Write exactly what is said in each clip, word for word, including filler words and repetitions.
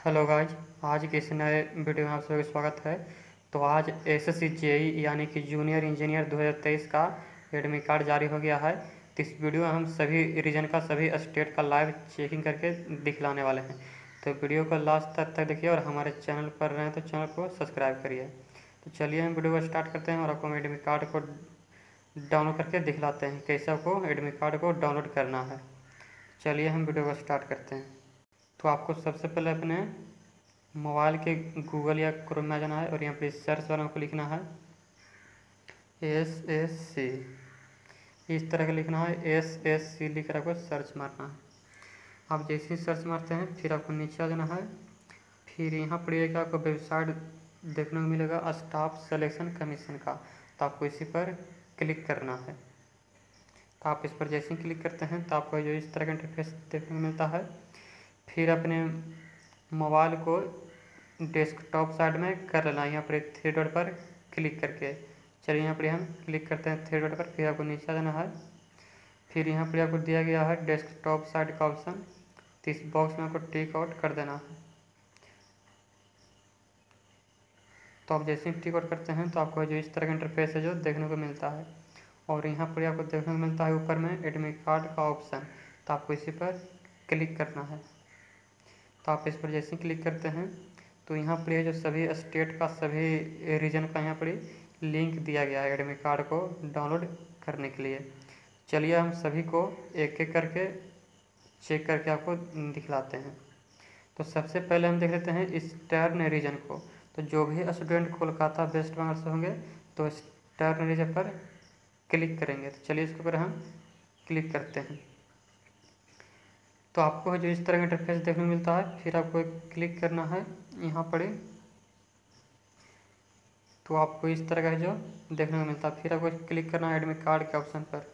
Hello guys, आज के इस नए वीडियो में आप सभी का स्वागत है। तो आज एसएससी जेई यानी कि जूनियर इंजीनियर दो हज़ार तेईस का एडमिट कार्ड जारी हो गया है। तो इस वीडियो में हम सभी रीजन का सभी स्टेट का लाइव चेकिंग करके दिखलाने वाले हैं। तो वीडियो को लास्ट तक तक देखिए और हमारे चैनल पर रहे हैं तो चैनल को सब्सक्राइब करिए। तो चलिए हम वीडियो को स्टार्ट करते हैं और आपको एडमिट कार्ड को डाउनलोड करके दिखलाते हैं कैसे आपको एडमिट कार्ड को डाउनलोड करना है। चलिए हम वीडियो को स्टार्ट करते हैं। तो आपको सबसे पहले अपने मोबाइल के गूगल या क्रोम में जाना है और यहाँ पे सर्च वाला को लिखना है एस एस सी। इस तरह का लिखना है एस एस सी लिख कर आपको सर्च मारना है। आप जैसे ही सर्च मारते हैं फिर आपको नीचे आ जाना है। फिर यहाँ पर एक आपको वेबसाइट देखने को मिलेगा स्टाफ सिलेक्शन कमीशन का, तो आपको इसी पर क्लिक करना है। तो आप इस पर जैसे ही क्लिक करते हैं तो आपको जो इस तरह का इंटरफेस देखने को मिलता है। फिर अपने मोबाइल को डेस्कटॉप साइड में कर लेना है, यहाँ पर थ्री डॉट पर क्लिक करके। चलिए यहाँ पर हम क्लिक करते हैं थ्री डॉट पर, फिर आपको नीचे आ जाना है। फिर यहाँ पर आपको दिया गया है डेस्कटॉप साइड का ऑप्शन, तो इस बॉक्स में आपको टिक आउट कर देना है। तो आप जैसे ही टिक आउट करते हैं तो आपको जो इस तरह का इंटरफेस है जो देखने को मिलता है। और यहाँ पर आपको देखने को मिलता है ऊपर में एडमिट कार्ड का ऑप्शन, तो आपको इसी पर क्लिक करना है। तो आप इस पर जैसे ही क्लिक करते हैं तो यहाँ पर जो सभी स्टेट का सभी रीजन का यहाँ पर लिंक दिया गया है एडमिट कार्ड को डाउनलोड करने के लिए। चलिए हम सभी को एक एक करके चेक करके आपको दिखलाते हैं। तो सबसे पहले हम देख लेते हैं ईस्टर्न रीजन को। तो जो भी स्टूडेंट कोलकाता वेस्ट बंगाल से होंगे तो ईस्टर्न रीजन पर क्लिक करेंगे। तो चलिए इसके ऊपर हम क्लिक करते हैं। तो आपको जो इस तरह का इंटरफेस देखने को मिलता है, फिर आपको क्लिक करना है यहाँ पर। तो आपको इस तरह का जो देखने को मिलता है, फिर आपको क्लिक करना है एडमिट कार्ड के ऑप्शन पर।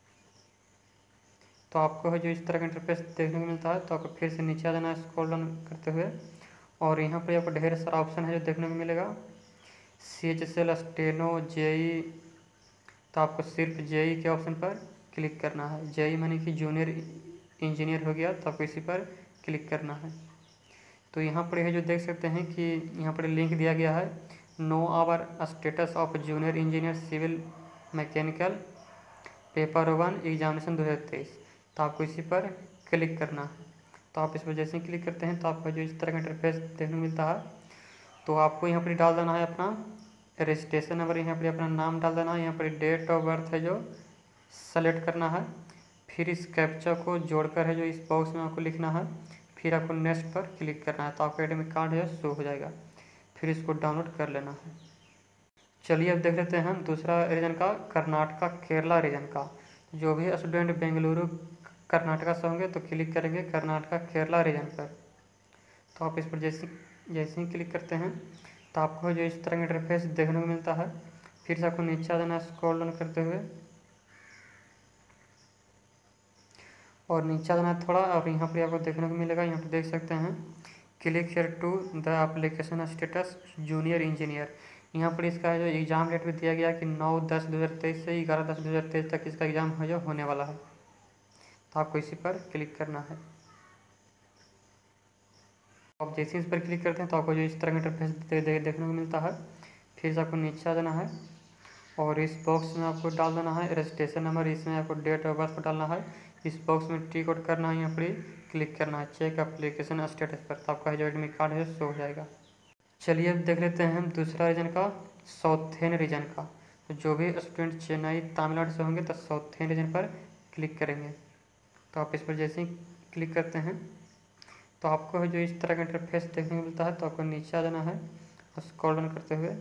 तो आपको जो इस तरह का इंटरफेस देखने को मिलता है, तो आपको फिर से नीचे आ जाना है स्क्रॉल डाउन करते हुए। और यहाँ पर आपको ढेर सारा ऑप्शन है जो देखने को मिलेगा, C H S L, steno, JE. तो आपको सिर्फ जेई के ऑप्शन पर क्लिक करना है। जेई माने कि जूनियर इंजीनियर हो गया, तो आपको इसी पर क्लिक करना है। तो यहाँ पर है जो देख सकते हैं कि यहाँ पर लिंक दिया गया है, know your status of junior engineer civil mechanical paper one examination दो हज़ार तेईस। तो आपको इसी पर क्लिक करना है। तो आप इस पर जैसे ही क्लिक करते हैं तो आपको जो इस तरह का इंटरफेस देखने को मिलता है। तो आपको यहाँ पर डाल देना है अपना रजिस्ट्रेशन नंबर, यहाँ पर अपना नाम डाल देना है, यहाँ पर डेट ऑफ बर्थ है जो सेलेक्ट करना है। फिर इस कैप्चा को जोड़कर है जो इस बॉक्स में आपको लिखना है, फिर आपको नेक्स्ट पर क्लिक करना है। तो आपका एडमिट कार्ड है शो हो जाएगा। फिर इसको डाउनलोड कर लेना है। चलिए अब देख लेते हैं हम दूसरा रीजन का, कर्नाटका केरला रीजन का। जो भी स्टूडेंट बेंगलुरु कर्नाटका से होंगे तो क्लिक करेंगे कर्नाटका केरला रीजन पर। तो आप इस पर जैसे जैसे ही क्लिक करते हैं तो आपको जो इस तरह का इंटरफेस देखने को मिलता है। फिर से आपको नीचे आ जाना है स्क्रॉल डाउन करते हुए और नीचे आ जाना है थोड़ा, और यहाँ पर आपको देखने को मिलेगा, यहाँ पर देख सकते हैं click here to the application status junior engineer. यहाँ पर इसका जो एग्ज़ाम डेट भी दिया गया कि नौ दस दो हज़ार तेईस से ग्यारह दस दो हज़ार तेईस तक इसका एग्ज़ाम है जो होने वाला है। तो आपको इसी पर क्लिक करना है। आप जैसे इस पर क्लिक करते हैं तो आपको जो इस तरह का इंटरफेस दे, दे, देखने को मिलता है। फिर से आपको नीचे आ जाना है और इस बॉक्स में आपको डाल देना है रजिस्ट्रेशन नंबर, इसमें आपको डेट ऑफ बर्थ डालना है। इस बॉक्स में टिक आउट करना है, यहाँ पर क्लिक करना है चेक एप्लीकेशन स्टेटस पर। तो आपका जो एडमिट कार्ड है शो हो जाएगा। चलिए अब देख लेते हैं हम दूसरा रीजन का, साउथर्न रीजन का। तो जो भी स्टूडेंट चेन्नई तमिलनाडु से होंगे तो साउथर्न रीजन पर क्लिक करेंगे। तो आप इस पर जैसे ही क्लिक करते हैं तो आपको जो इस तरह का इंटरफेस देखने को मिलता है। तो आपको नीचे आ जाना है स्क्रॉल डाउन करते हुए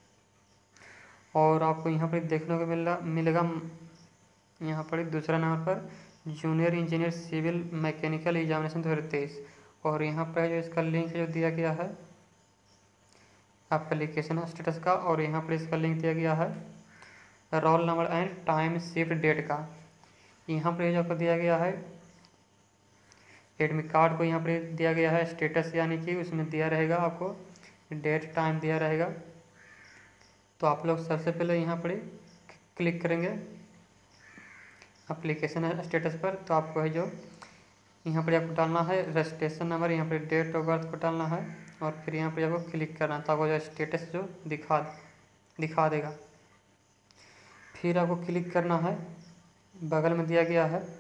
और आपको यहाँ पर देखने को मिल मिलेगा यहाँ पर दूसरा नंबर पर junior engineer civil mechanical examination दो हज़ार तेईस। और यहाँ पर जो इसका लिंक जो दिया गया है एप्लीकेशन स्टेटस का, और यहाँ पर इसका लिंक दिया गया है roll number and time shift date का। यहाँ पर जो आपको दिया गया है एडमिट कार्ड को यहाँ पर दिया गया है स्टेटस, यानी कि उसमें दिया रहेगा आपको डेट टाइम दिया रहेगा। तो आप लोग सबसे पहले यहाँ पर क्लिक करेंगे एप्लीकेशन स्टेटस पर। तो आपको है जो यहाँ पर आपको डालना है रजिस्ट्रेशन नंबर, यहाँ पर डेट ऑफ बर्थ को डालना है और फिर यहाँ पर आपको क्लिक करना है, तो आपको जो स्टेटस जो दिखा दिखा देगा। फिर आपको क्लिक करना है, बगल में दिया गया है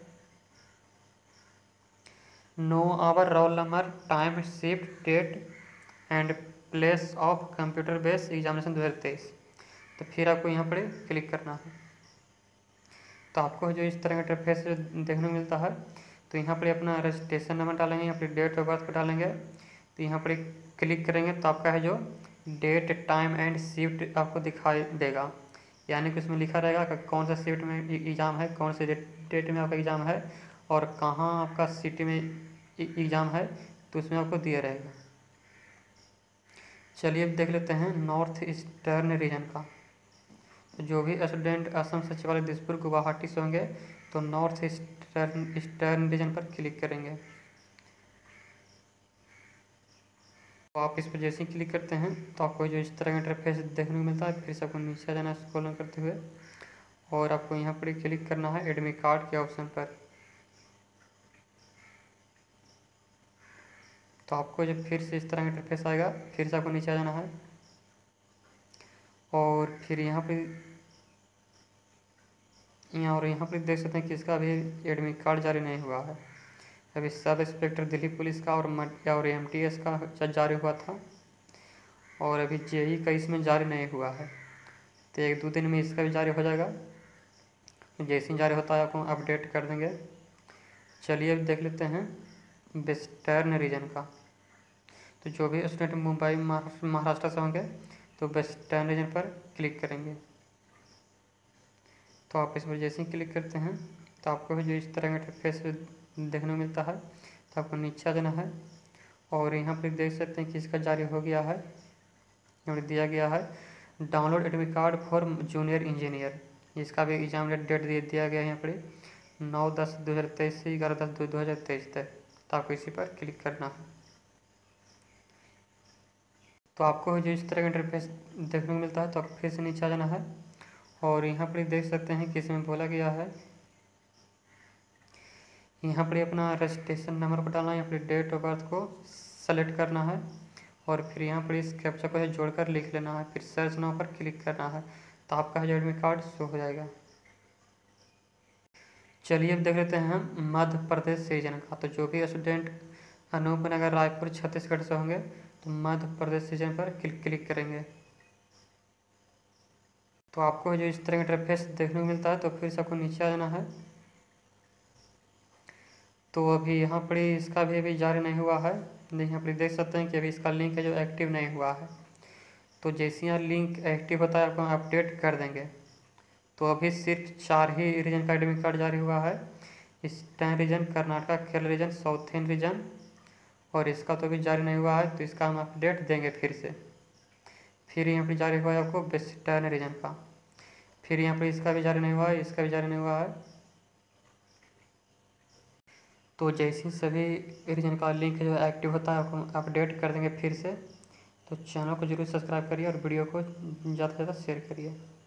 know your roll number time shift date and place of computer based examination दो हज़ार तेईस। तो फिर आपको यहाँ पर क्लिक करना है। तो आपको जो इस तरह का इंटरफेस देखने को मिलता है, तो यहाँ पर अपना रजिस्ट्रेशन नंबर डालेंगे, यहाँ पर डेट ऑफ बर्थ को डालेंगे, तो यहाँ पर क्लिक करेंगे तो आपका है जो डेट टाइम एंड शिफ्ट आपको दिखाई देगा, यानी कि उसमें लिखा रहेगा कि कौन सा शिफ्ट में एग्ज़ाम है, कौन से डेट में आपका एग्ज़ाम है और कहाँ आपका सिटी में एग्ज़ाम है, तो उसमें आपको दिया रहेगा। चलिए अब देख लेते हैं नॉर्थ ईस्टर्न रीजन का। तो जो भी स्टूडेंट असम सचिवालय दिसपुर गुवाहाटी से होंगे तो नॉर्थ ईस्टर्न ईस्टर्न रीजन पर क्लिक करेंगे। तो आप इस पर जैसे ही क्लिक करते हैं तो आपको जो इस तरह का इंटरफेस देखने को मिलता है। फिर से आपको नीचे जाना है स्क्रॉल करते हुए और आपको यहाँ पर क्लिक करना है एडमिट कार्ड के ऑप्शन पर। तो आपको जब फिर से इस तरह का इंटरफेस आएगा, फिर से आपको नीचे जाना है और फिर यहाँ पर यहाँ और यहाँ पर देख सकते हैं कि इसका अभी एडमिट कार्ड जारी नहीं हुआ है। अभी सब इंस्पेक्टर दिल्ली पुलिस का और और एम टी एस का जारी हुआ था और अभी जेई का इसमें जारी नहीं हुआ है। तो एक दो दिन में इसका भी जारी हो जाएगा। जैसे ही जारी होता है आपको अपडेट कर देंगे। चलिए अब देख लेते हैं वेस्टर्न रीजन का। तो जो भी स्टूडेंट मुंबई महाराष्ट्र से होंगे तो वेस्टर्न रीजन पर क्लिक करेंगे। तो आप इस पर जैसे ही क्लिक करते हैं तो आपको जो इस तरह का इंटरफेस देखने को मिलता है। तो आपको नीचे जाना है और यहाँ पर देख सकते हैं कि इसका जारी हो गया है। यहाँ पर दिया गया है download admit card for junior engineer. इसका भी एग्जाम डेट दिया गया है यहाँ पर नौ दस दो हज़ार तेईस से ग्यारह दस दो हज़ार तेईस तक। तो आपको इसी पर क्लिक करना है। तो आपको जो इस तरह का इंटरफेस देखने को मिलता है तो आपको फिर से नीचे आ जाना है और यहाँ पर देख सकते हैं कि इसमें बोला गया है यहाँ पर अपना रजिस्ट्रेशन नंबर को डालना है, यहाँ पर डेट ऑफ बर्थ को सेलेक्ट करना है और फिर यहाँ पर इस कैप्चा को जोड़कर लिख लेना है। फिर सर्च नाउ पर क्लिक करना है तो आपका जो एडमिट कार्ड शो हो जाएगा। चलिए अब देख लेते हैं हम मध्य प्रदेश रीजन का। तो जो भी स्टूडेंट अनूपनगर रायपुर छत्तीसगढ़ से होंगे तो मध्य प्रदेश रीजन पर क्लिक क्लिक करेंगे। तो आपको जो इस तरह का इंटरफेस देखने को मिलता है तो फिर से आपको नीचे आ जाना है। तो अभी यहाँ पर इसका भी अभी जारी नहीं हुआ है। यहाँ पर देख सकते हैं कि अभी इसका लिंक है जो एक्टिव नहीं हुआ है। तो जैसे यहाँ लिंक एक्टिव होता है आपको अपडेट कर देंगे। तो अभी सिर्फ चार ही रीजन का एडमिट कार्ड जारी हुआ है, eastern region, Karnataka, Kerala region, southern region और इसका तो अभी जारी नहीं हुआ है। तो इसका हम अपडेट देंगे फिर से। फिर यहाँ पर जारी हुआ है आपको वेस्टर्न रीजन का। फिर यहाँ पर इसका भी जारी नहीं हुआ है, इसका भी जारी नहीं हुआ है। तो जैसे ही सभी रीजन का लिंक जो एक्टिव होता है आपको अपडेट कर देंगे फिर से। तो चैनल को जरूर सब्सक्राइब करिए और वीडियो को ज़्यादा से ज़्यादा शेयर करिए।